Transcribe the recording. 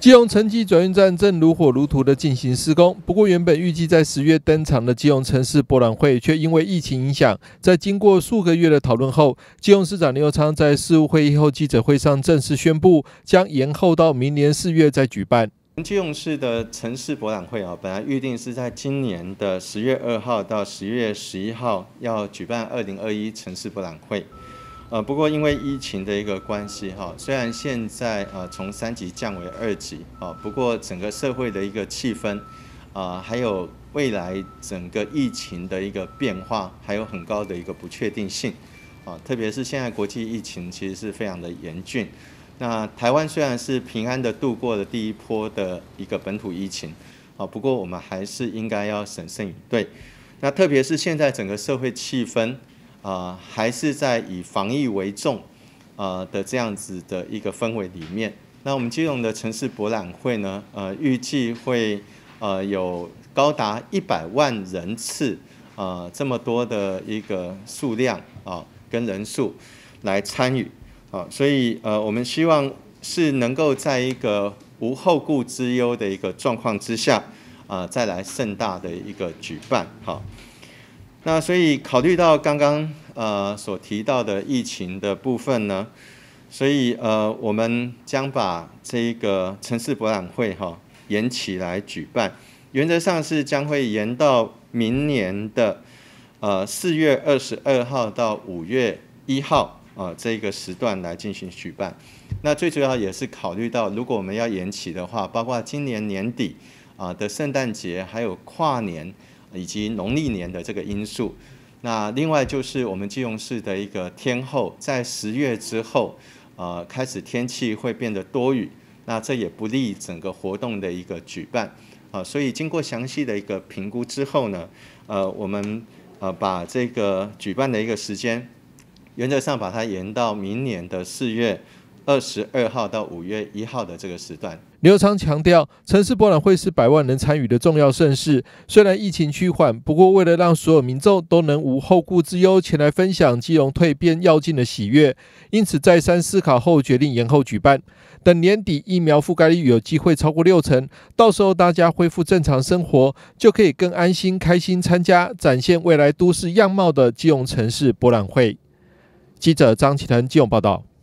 基隆城际转运站正如火如荼的进行施工，不过原本预计在10月登场的基隆城市博览会，却因为疫情影响，在经过数个月的讨论后，基隆市长林右昌在事务会议后记者会上正式宣布，将延后到明年4月再举办。 基隆市的城市博览会本来预定是在今年的10月2号到10月11号要举办2021城市博览会。不过因为疫情的一个关系虽然现在从3级降为2级不过整个社会的一个气氛还有未来整个疫情的一个变化，还有很高的一个不确定性特别是现在国际疫情其实是非常的严峻。那台湾虽然是平安的度过了第一波的一个本土疫情不过我们还是应该要审慎以对。那特别是现在整个社会气氛还是在以防疫为重的这样子的一个氛围里面。那我们基隆的城市博览会呢，预计会有高达100万人次这么多的一个数量跟人数来参与所以我们希望是能够在一个无后顾之忧的一个状况之下再来盛大的一个举办那所以考虑到刚刚所提到的疫情的部分呢，所以我们将把这个城市博览会延期来举办，原则上是将会延到明年的4月22号到5月1号这个时段来进行举办。那最主要也是考虑到，如果我们要延期的话，包括今年年底的圣诞节，还有跨年以及农历年的这个因素。那另外就是我们基隆市的一个天候，在10月之后开始天气会变得多雨，那这也不利整个活动的一个举办所以经过详细的一个评估之后呢，我们把这个举办的一个时间原则上把它延到明年的4月22号到5月1号的这个时段。 林右昌强调，城市博览会是100万人参与的重要盛事。虽然疫情趋缓，不过为了让所有民众都能无后顾之忧前来分享基隆蜕变跃进的喜悦，因此再三思考后决定延后举办。等年底疫苗覆盖率有机会超过60%，到时候大家恢复正常生活，就可以更安心开心参加展现未来都市样貌的基隆城市博览会。记者张启腾基隆报道。